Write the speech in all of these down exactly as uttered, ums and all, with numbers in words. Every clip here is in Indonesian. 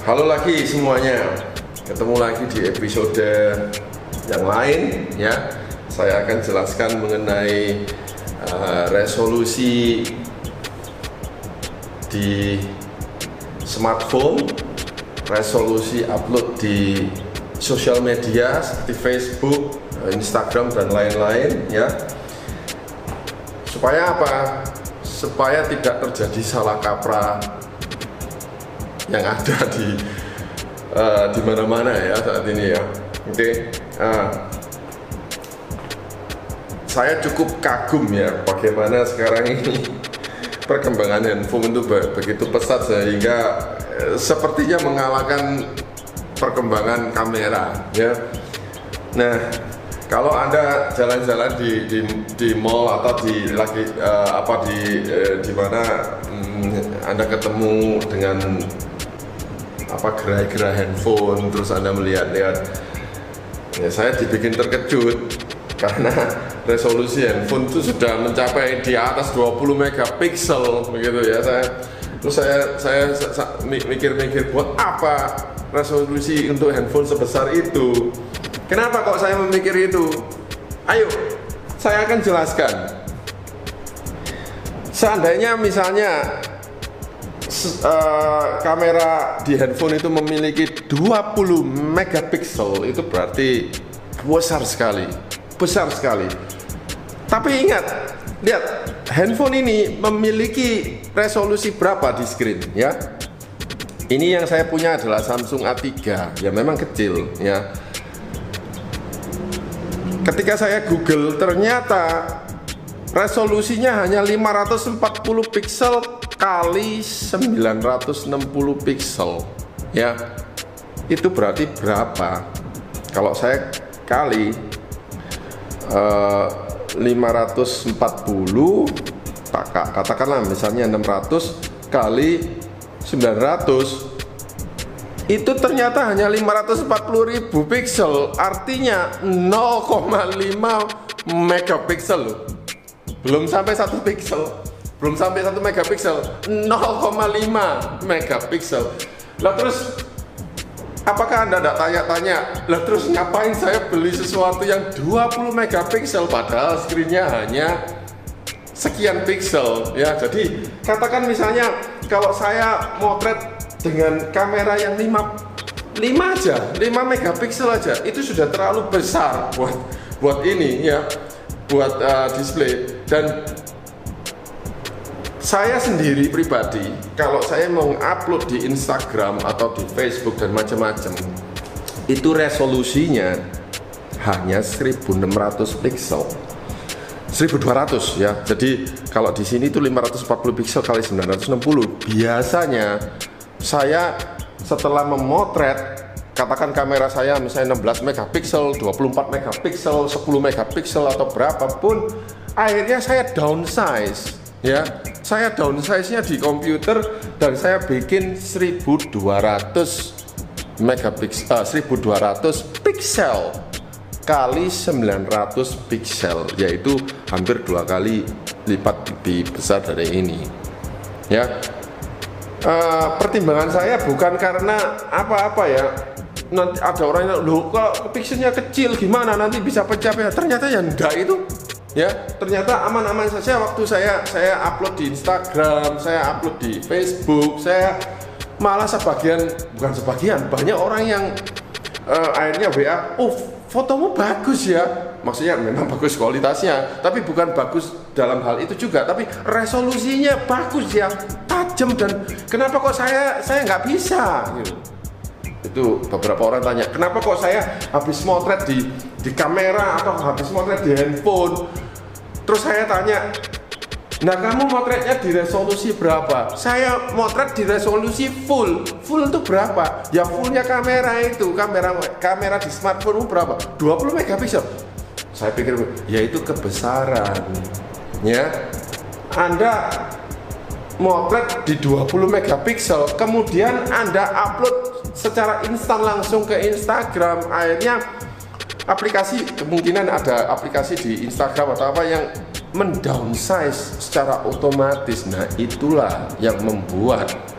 Halo lagi semuanya, ketemu lagi di episode yang lain ya. Saya akan jelaskan mengenai uh, resolusi di smartphone, resolusi upload di sosial media seperti Facebook, Instagram dan lain-lain ya. Supaya apa? Supaya tidak terjadi salah kaprah yang ada di uh, di mana-mana ya saat ini ya. Oke, okay. uh, saya cukup kagum ya bagaimana sekarang ini perkembangan handphone itu begitu pesat sehingga uh, sepertinya mengalahkan perkembangan kamera ya. Nah, kalau Anda jalan-jalan di, di di mall atau di lagi uh, apa di uh, di mana um, Anda ketemu dengan apa gerai-gerai handphone, terus Anda melihat-lihat, ya saya dibikin terkejut karena resolusi handphone itu sudah mencapai di atas dua puluh megapiksel begitu ya. Saya terus saya saya mikir-mikir buat apa resolusi untuk handphone sebesar itu? Kenapa kok saya memikir itu? Ayo, saya akan jelaskan. Seandainya misalnya uh, kamera di handphone itu memiliki dua puluh megapiksel, itu berarti besar sekali, besar sekali. Tapi ingat, lihat, handphone ini memiliki resolusi berapa di screen ya? Ini yang saya punya adalah Samsung A tiga, ya memang kecil ya. Ketika saya Google, ternyata resolusinya hanya lima ratus empat puluh piksel kali sembilan ratus enam puluh piksel ya. Itu berarti berapa? Kalau saya kali uh, lima ratus empat puluh, katakanlah misalnya enam ratus kali sembilan ratus, itu ternyata hanya lima ratus empat puluh ribu piksel, artinya nol koma lima megapiksel loh. Belum sampai satu piksel, belum sampai satu megapiksel, nol koma lima megapiksel. Lah terus apakah Anda tidak tanya-tanya, lah terus ngapain saya beli sesuatu yang dua puluh megapiksel padahal screen-nya hanya sekian piksel ya. Jadi katakan misalnya kalau saya motret dengan kamera yang lima, lima aja, lima megapiksel aja, itu sudah terlalu besar buat buat ini ya, buat uh, display. Dan saya sendiri pribadi, kalau saya mau upload di Instagram atau di Facebook dan macam-macam, itu resolusinya hanya seribu enam ratus piksel, seribu dua ratus ya. Jadi kalau di sini itu lima ratus empat puluh piksel kali sembilan ratus enam puluh. Biasanya saya setelah memotret, katakan kamera saya misalnya enam belas megapiksel, dua puluh empat megapiksel, sepuluh megapiksel atau berapapun, akhirnya saya downsize ya. Saya downsize-nya di komputer dan saya bikin seribu dua ratus megapiksel, uh, seribu dua ratus piksel kali sembilan ratus piksel, yaitu hampir dua kali lipat lebih besar dari ini ya. Uh, pertimbangan saya bukan karena apa-apa ya. Nanti ada orang yang loh, kalau pikselnya kecil gimana nanti bisa pecah ya. Ternyata ya enggak itu ya. Ternyata aman-aman saja. Waktu saya saya upload di Instagram, saya upload di Facebook, saya malah sebagian, bukan sebagian, banyak orang yang uh, akhirnya W A, oh fotomu bagus ya. Maksudnya memang bagus kualitasnya, tapi bukan bagus dalam hal itu juga, tapi resolusinya bagus ya, tajam. Dan kenapa kok saya saya nggak bisa gitu. Itu beberapa orang tanya, kenapa kok saya habis motret di di kamera atau habis motret di handphone. Terus saya tanya, nah kamu motretnya di resolusi berapa? Saya motret di resolusi full. Full itu berapa? Ya fullnya kamera itu, kamera kamera di smartphone berapa? dua puluh megapiksel. Saya pikir, ya itu kebesaran ya. Anda motret di dua puluh megapiksel, kemudian Anda upload secara instan langsung ke Instagram, akhirnya aplikasi, kemungkinan ada aplikasi di Instagram atau apa yang mendownsize secara otomatis. Nah itulah yang membuat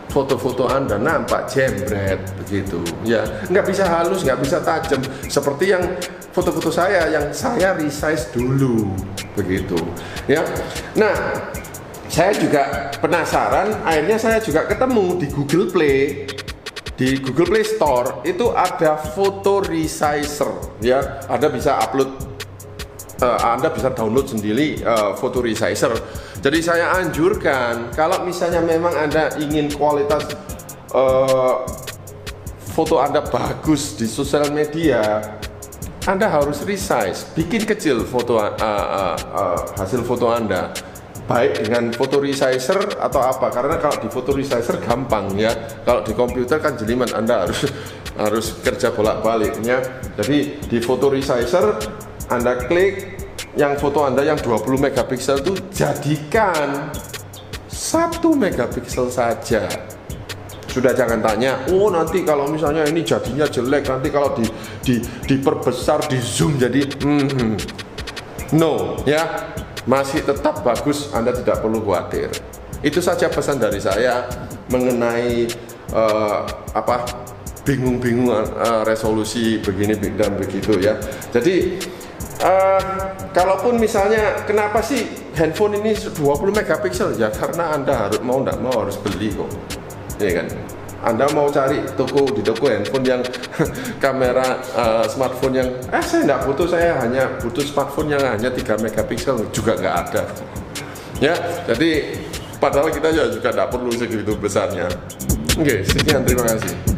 foto-foto Anda nampak jembret begitu ya, nggak bisa halus, nggak bisa tajam seperti yang foto-foto saya yang saya resize dulu begitu ya. Nah, saya juga penasaran, akhirnya saya juga ketemu di Google Play, di Google Play Store itu ada foto resizer ya, Anda bisa upload, uh, Anda bisa download sendiri uh, foto resizer. Jadi saya anjurkan kalau misalnya memang Anda ingin kualitas uh, foto Anda bagus di sosial media, Anda harus resize, bikin kecil foto uh, uh, uh, hasil foto Anda, baik dengan foto resizer atau apa. Karena kalau di foto resizer gampang ya, kalau di komputer kan jelimet, Anda harus harus kerja bolak-baliknya. Jadi di foto resizer Anda klik yang foto Anda yang dua puluh megapiksel itu jadikan satu megapiksel saja. Sudah, jangan tanya, oh nanti kalau misalnya ini jadinya jelek, nanti kalau di, di diperbesar, di zoom jadi hmm, no ya, masih tetap bagus, Anda tidak perlu khawatir. Itu saja pesan dari saya mengenai uh, apa bingung-bingung uh, resolusi begini dan begitu ya. Jadi uh, kalaupun misalnya kenapa sih handphone ini dua puluh megapiksel, ya karena Anda harus mau tidak mau harus beli kok. Ya kan, Anda mau cari toko di toko handphone yang kamera uh, smartphone yang eh saya tidak butuh, saya hanya butuh smartphone yang hanya tiga megapiksel juga nggak ada ya. Jadi padahal kita juga tidak perlu segitu besarnya. Oke, sekian, terima kasih.